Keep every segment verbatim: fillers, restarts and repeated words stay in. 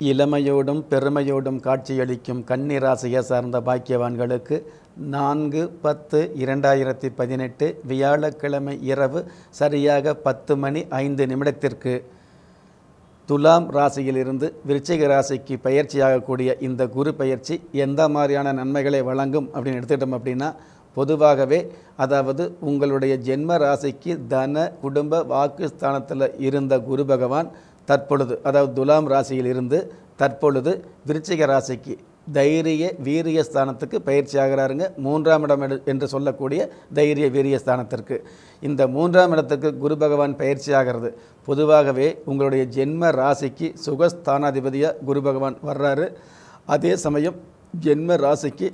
இளமையோடும் பெருமையோடும் காட்சியளிக்கும் கன்னி ராசியை சார்ந்த பாக்கியவான்களுக்கு நான்கு பத்து இரண்டாயிரத்தி பதினெட்டு வியாழக்கிழமை இரவு சரியாக பத்து மணி ஐந்து நிமிடத்திற்கு துலாம் ராசியிலிருந்து விருச்சிக ராசிக்கு பயிற்சியாகக்கூடிய இந்த குரு பயிற்சி எந்த மாதிரியான நன்மைகளை வழங்கும் அப்படின்னு எடுத்துக்கிட்டோம் அப்படின்னா, பொதுவாகவே அதாவது உங்களுடைய ஜென்ம ராசிக்கு தன குடும்ப வாக்கு ஸ்தானத்தில் இருந்த குரு பகவான் தற்பொழுது அதாவது துலாம் ராசியில் இருந்து தற்பொழுது விருச்சிக ராசிக்கு தைரிய வீரிய ஸ்தானத்துக்கு பயிற்சி ஆகிறாருங்க. மூன்றாம் இடம் என்று சொல்லக்கூடிய தைரிய வீரிய ஸ்தானத்திற்கு இந்த மூன்றாம் இடத்துக்கு குரு பகவான் பயிற்சி ஆகிறது. பொதுவாகவே உங்களுடைய ஜென்ம ராசிக்கு சுகஸ்தானாதிபதியாக குரு பகவான் வர்றாரு. அதே சமயம் ஜென்ம ராசிக்கு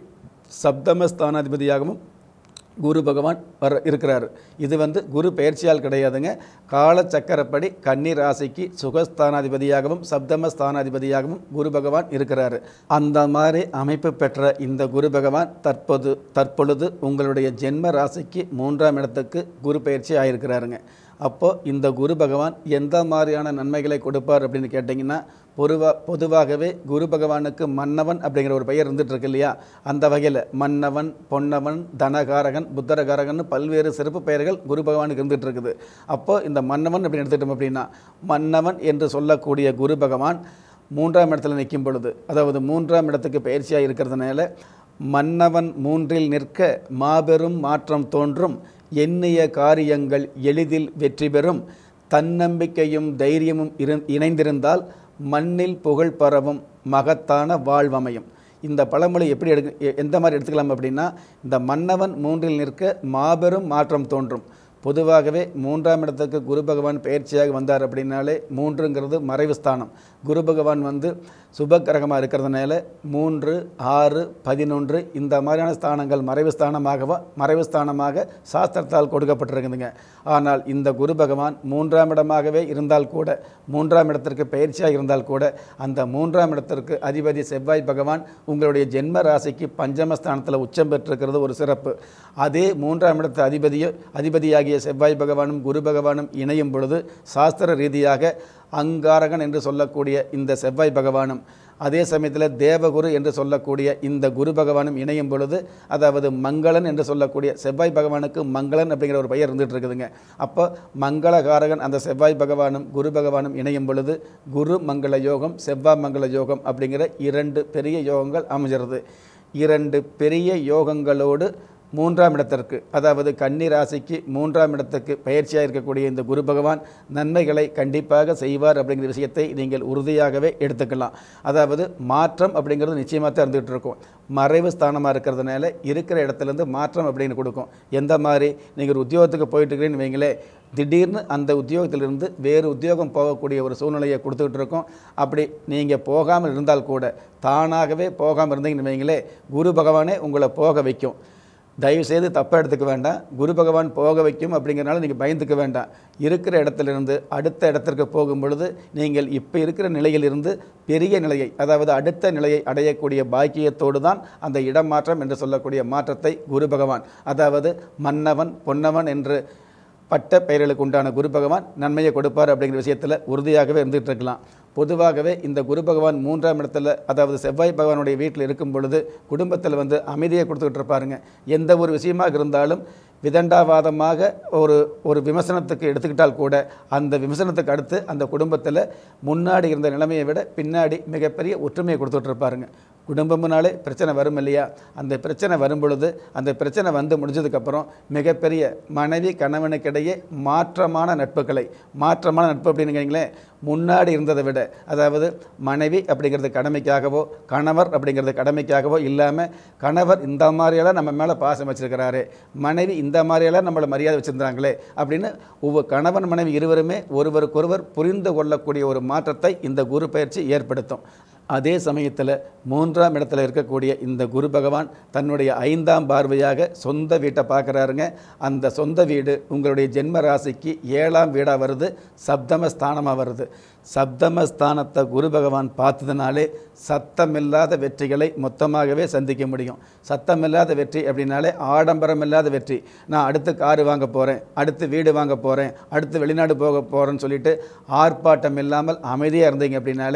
சப்தமஸ்தானாதிபதியாகவும் குரு பகவான் வர இருக்கிறார். இது வந்து குரு பயிற்சியால் கிடையாதுங்க. காலச்சக்கரப்படி கன்னி ராசிக்கு சுகஸ்தானாதிபதியாகவும் சப்தமஸ்தானாதிபதியாகவும் குரு பகவான் இருக்கிறார். அந்த மாதிரி அமைப்பு பெற்ற இந்த குரு பகவான் தற்போது தற்பொழுது உங்களுடைய ஜென்ம ராசிக்கு மூன்றாம் இடத்துக்கு குரு பயிற்சி ஆகியிருக்கிறாருங்க. அப்போது இந்த குரு பகவான் எந்த மாதிரியான நன்மைகளை கொடுப்பார் அப்படின்னு கேட்டிங்கன்னா, பொதுவா பொதுவாகவே குரு பகவானுக்கு மன்னவன் அப்படிங்கிற ஒரு பெயர் இருந்துகிட்டு இருக்கு இல்லையா? அந்த வகையில் மன்னவன், பொன்னவன், தனகாரகன், புத்தரகாரகன் பல்வேறு சிறப்பு பெயர்கள் குரு பகவானுக்கு இருந்துகிட்டு இருக்குது. அப்போது இந்த மன்னவன் அப்படின்னு எடுத்துக்கிட்டோம் அப்படின்னா, மன்னவன் என்று சொல்லக்கூடிய குரு பகவான் மூன்றாம் இடத்துல நிற்கும் பொழுது, அதாவது மூன்றாம் இடத்துக்கு பயிற்சியாக இருக்கிறதுனால மன்னவன் மூன்றில் நிற்க மாபெரும் மாற்றம் தோன்றும், எண்ணிய காரியங்கள் எளிதில் வெற்றி பெறும், தன்னம்பிக்கையும் தைரியமும் இரு இணைந்திருந்தால் மண்ணில் புகழ் பரவும், மகத்தான வாழ்வமையும். இந்த பழமொழி எப்படி எடுக்க எந்த மாதிரி எடுத்துக்கலாம் அப்படின்னா, இந்த மன்னவன் மூன்றில் நிற்க மாபெரும் மாற்றம் தோன்றும். பொதுவாகவே மூன்றாம் இடத்துக்கு குரு பகவான் பயிற்சியாக வந்தார் அப்படின்னாலே மூன்றுங்கிறது மறைவு ஸ்தானம். குரு பகவான் வந்து சுபக்கிரகமாக இருக்கிறதுனால மூன்று ஆறு பதினொன்று இந்த மாதிரியான ஸ்தானங்கள் மறைவு ஸ்தானமாகவா மறைவு ஸ்தானமாக சாஸ்திரத்தால் கொடுக்கப்பட்டிருக்குதுங்க. ஆனால் இந்த குரு பகவான் மூன்றாம் இடமாகவே இருந்தால் கூட, மூன்றாம் இடத்திற்கு பயிற்சியாக இருந்தால் கூட, அந்த மூன்றாம் இடத்திற்கு அதிபதி செவ்வாய் பகவான் உங்களுடைய ஜென்ம ராசிக்கு பஞ்சமஸ்தானத்தில் உச்சம் பெற்றிருக்கிறது ஒரு சிறப்பு. அதே மூன்றாம் இடத்து அதிபதியோ அதிபதியாகி செவ்வாய் பகவானும் குரு பகவானும் இணையும் பொழுது சாஸ்திர ரீதியாக அங்காரகன் என்று சொல்லக்கூடிய இந்த செவ்வாய் பகவானும் அதே சமயத்தில் தேவகுரு என்று சொல்லக்கூடிய இந்த குரு பகவானும் இணையும் பொழுது, அதாவது மங்களன் என்று சொல்லக்கூடிய செவ்வாய் பகவானுக்கு மங்களன் அப்படிங்கிற ஒரு பெயர் இருந்துகிட்டு இருக்குதுங்க. அப்போ மங்களகாரகன் அந்த செவ்வாய் பகவானும் குரு பகவானும் இணையும் பொழுது குரு மங்கள யோகம், செவ்வாய் மங்கள யோகம் அப்படிங்கிற இரண்டு பெரிய யோகங்கள் அமைஞ்சிருது. இரண்டு பெரிய யோகங்களோடு மூன்றாம் இடத்திற்கு அதாவது கன்னி ராசிக்கு மூன்றாம் இடத்துக்கு பயிற்சியாக இருக்கக்கூடிய இந்த குரு பகவான் நன்மைகளை கண்டிப்பாக செய்வார் அப்படிங்கிற விஷயத்தை நீங்கள் உறுதியாகவே எடுத்துக்கலாம். அதாவது மாற்றம் அப்படிங்கிறது நிச்சயமாக தான் இருந்துகிட்டு இருக்கும். மறைவு ஸ்தானமாக இருக்கிறதுனால இருக்கிற இடத்துலேருந்து மாற்றம் அப்படின்னு கொடுக்கும். எந்த மாதிரி நீங்கள் ஒரு உத்தியோகத்துக்கு போயிட்டு இருக்கிறீங்கன்னு வைங்களே, திடீர்னு அந்த உத்தியோகத்திலிருந்து வேறு உத்தியோகம் போகக்கூடிய ஒரு சூழ்நிலையை கொடுத்துக்கிட்டு இருக்கோம். அப்படி நீங்கள் போகாமல் இருந்தால் கூட, தானாகவே போகாமல் இருந்தீங்கன்னு வைங்களே, குரு பகவானே உங்களை போக வைக்கும். தயவுசெய்து தப்பாக எடுத்துக்க வேண்டாம். குரு பகவான் போக வைக்கும் அப்படிங்கிறனால நீங்கள் பயந்துக்க வேண்டாம். இருக்கிற இடத்திலிருந்து அடுத்த இடத்திற்கு போகும் பொழுது நீங்கள் இப்போ இருக்கிற நிலையிலிருந்து பெரிய நிலையை, அதாவது அடுத்த நிலையை அடையக்கூடிய பாக்கியத்தோடு தான் அந்த இடமாற்றம் என்று சொல்லக்கூடிய மாற்றத்தை குரு பகவான், அதாவது மன்னவன் பொன்னவன் என்று பட்ட பெயர்களுக்கு உண்டான குரு பகவான் நன்மையை கொடுப்பார் அப்படிங்கிற விஷயத்தில் உறுதியாகவே இருந்துகிட்டு இருக்கலாம். பொதுவாகவே இந்த குரு பகவான் மூன்றாம் இடத்துல அதாவது செவ்வாய் பகவானுடைய வீட்டில் இருக்கும் பொழுது குடும்பத்தில் வந்து அமைதியை கொடுத்துக்கிட்டு இருப்பாருங்க. எந்த ஒரு விஷயமாக இருந்தாலும் விதண்டாவாதமாக ஒரு ஒரு விமர்சனத்துக்கு எடுத்துக்கிட்டால் கூட அந்த விமர்சனத்துக்கு அடுத்து அந்த குடும்பத்தில் முன்னாடி இருந்த நிலைமையை விட பின்னாடி மிகப்பெரிய ஒற்றுமையை கொடுத்துட்டு இருப்பாருங்க. குடும்பம்னாலே பிரச்சனை வரும் இல்லையா? அந்த பிரச்சனை வரும் பொழுது அந்த பிரச்சனை வந்து முடிஞ்சதுக்கப்புறம் மிகப்பெரிய மனைவி கணவனுக்கிடையே மாற்றமான நட்புகளை, மாற்றமான நட்பு அப்படின்னு வைங்களேன், முன்னாடி இருந்ததை விட, அதாவது மனைவி அப்படிங்கிறது கடமைக்காகவோ கணவர் அப்படிங்கிறது கடமைக்காகவோ இல்லாமல், கணவர் இந்த மாதிரியெல்லாம் நம்ம மேலே பாசம் வச்சுருக்கிறாரு, மனைவி இந்த மாதிரியெல்லாம் நம்மளை மரியாதை வச்சுருந்தாங்களே அப்படின்னு ஒவ்வொரு கணவன் மனைவி இருவருமே ஒருவருக்கொருவர் புரிந்து கொள்ளக்கூடிய ஒரு மாற்றத்தை இந்த குரு பயிற்சி ஏற்படுத்தும். அதே சமயத்தில் மூன்றாம் இடத்துல இருக்கக்கூடிய இந்த குரு பகவான் தன்னுடைய ஐந்தாம் பார்வையாக சொந்த வீட்டை பார்க்குறாருங்க. அந்த சொந்த வீடு உங்களுடைய ஜென்ம ராசிக்கு ஏழாம் வீடாக வருது, சப்தமஸ்தானமாக வருது. சப்தமஸ்தானத்தை குரு பகவான் பார்த்ததுனாலே சத்தமில்லாத வெற்றிகளை மொத்தமாகவே சந்திக்க முடியும். சத்தமில்லாத வெற்றி அப்படின்னாலே ஆடம்பரம் இல்லாத வெற்றி. நான் அடுத்து காரு வாங்க போகிறேன், அடுத்து வீடு வாங்க போகிறேன், அடுத்து வெளிநாடு போக போகிறேன்னு சொல்லிட்டு ஆர்ப்பாட்டம் இல்லாமல் அமைதியாக இருந்தீங்க அப்படின்னாலே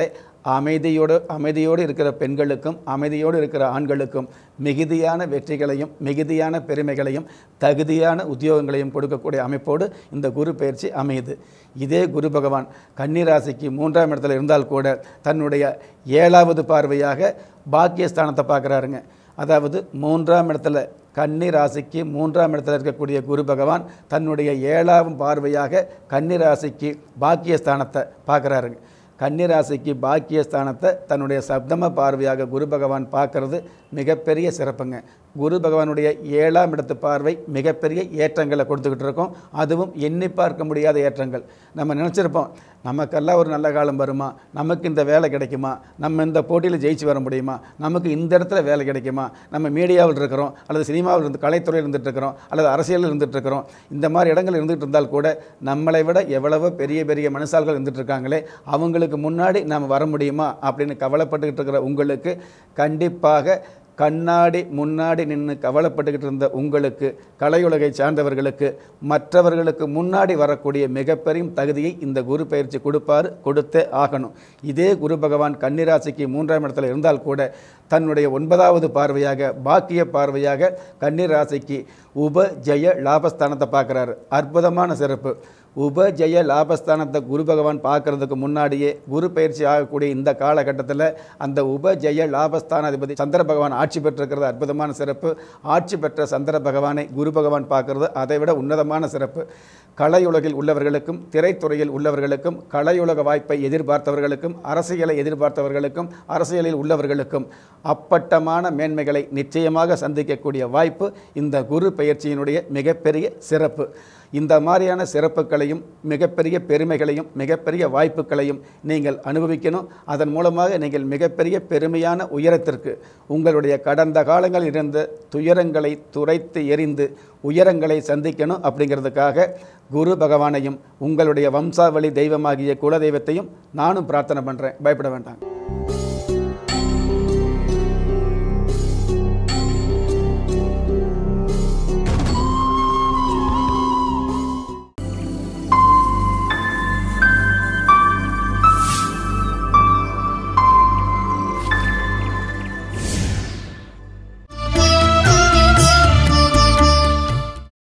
அமைதியோடு அமைதியோடு இருக்கிற பெண்களுக்கும் அமைதியோடு இருக்கிற ஆண்களுக்கும் மிகுதியான வெற்றிகளையும் மிகுதியான பெருமைகளையும் தகுதியான உத்தியோகங்களையும் கொடுக்கக்கூடிய அமைப்போடு இந்த குரு பயிற்சி அமையுது. இதே குரு பகவான் கன்னிராசிக்கு மூன்றாம் இடத்துல இருந்தால் கூட தன்னுடைய ஏழாவது பார்வையாக பாக்கியஸ்தானத்தை பார்க்குறாருங்க. அதாவது மூன்றாம் இடத்துல கன்னி ராசிக்கு மூன்றாம் இடத்தில் இருக்கக்கூடிய குரு பகவான் தன்னுடைய ஏழாவது பார்வையாக கன்னி ராசிக்கு பாக்கியஸ்தானத்தை பார்க்குறாருங்க. கன்னிராசிக்கு பாக்கியஸ்தானத்தை தன்னுடைய சப்தம பார்வையாக குரு பகவான் பார்க்கறது மிகப்பெரிய சிறப்புங்க. குரு பகவானுடைய ஏழாம் இடத்து பார்வை மிகப்பெரிய ஏற்றங்களை கொடுத்துக்கிட்டு இருக்கோம். அதுவும் எண்ணி பார்க்க முடியாத ஏற்றங்கள். நம்ம நினச்சிருப்போம், நமக்கெல்லாம் ஒரு நல்ல காலம் வருமா, நமக்கு இந்த வேலை கிடைக்குமா, நம்ம இந்த போட்டியில் ஜெயிச்சு வர முடியுமா, நமக்கு இந்த இடத்துல வேலை கிடைக்குமா, நம்ம மீடியாவில் இருக்கிறோம் அல்லது சினிமாவில் இருந்து கலைத்துறையில் இருந்துகிட்டு இருக்கிறோம் அல்லது அரசியலில் இருந்துகிட்டு இருக்கிறோம், இந்த மாதிரி இடங்கள் இருந்துகிட்டு இருந்தால் கூட நம்மளை விட எவ்வளவோ பெரிய பெரிய மனுஷால்கள் இருந்துகிட்டு இருக்காங்களே, அவங்களுக்கு முன்னாடி நாம் வர முடியுமா அப்படின்னு கவலைப்பட்டுக்கிட்டு இருக்கிற உங்களுக்கு கண்டிப்பாக கண்ணாடி முன்னாடி நின்று கவலைப்பட்டுக்கிட்டு இருந்த உங்களுக்கு, கலையுலகை சார்ந்தவர்களுக்கு, மற்றவர்களுக்கு முன்னாடி வரக்கூடிய மிகப்பெரிய தகுதியை இந்த குரு பயிற்சி கொடுப்பார், கொடுத்தே ஆகணும். இதே குரு பகவான் கன்னிராசிக்கு மூன்றாம் இடத்துல இருந்தால் கூட தன்னுடைய ஒன்பதாவது பார்வையாக பாக்கிய பார்வையாக கன்னிராசிக்கு உப ஜெய லாபஸ்தானத்தை பார்க்குறாரு. அற்புதமான சிறப்பு. உபஜய லாபஸ்தானத்தை குரு பகவான் பார்க்கறதுக்கு முன்னாடியே குரு பயிற்சி ஆகக்கூடிய இந்த காலகட்டத்தில் அந்த உபஜய லாபஸ்தானாதிபதி சந்திர பகவான் ஆட்சி பெற்றிருக்கிறது அற்புதமான சிறப்பு. ஆட்சி பெற்ற சந்திர பகவானை குரு பகவான் பார்க்கறது அதை விட உன்னதமான சிறப்பு. கலையுலகில் உள்ளவர்களுக்கும் திரைத்துறையில் உள்ளவர்களுக்கும் கலையுலக வாய்ப்பை எதிர்பார்த்தவர்களுக்கும் அரசியலை எதிர்பார்த்தவர்களுக்கும் அரசியலில் உள்ளவர்களுக்கும் அப்பட்டமான மேன்மைகளை நிச்சயமாக சந்திக்கக்கூடிய வாய்ப்பு இந்த குரு பயிற்சியினுடைய மிகப்பெரிய சிறப்பு. இந்த மாதிரியான சிறப்புகளையும் மிகப்பெரிய பெருமைகளையும் மிகப்பெரிய வாய்ப்புகளையும் நீங்கள் அனுபவிக்கணும். அதன் மூலமாக நீங்கள் மிகப்பெரிய பெருமையான உயரத்திற்கு உங்களுடைய கடந்த காலங்களில் இருந்த துயரங்களை துரைத்து எறிந்து உயரங்களை சந்திக்கணும். அப்படிங்கிறதுக்காக குரு பகவானையும் உங்களுடைய வம்சாவளி தெய்வமாகிய குலதெய்வத்தையும் நானும் பிரார்த்தனை பண்ணுறேன். பயப்பட வேண்டாம்.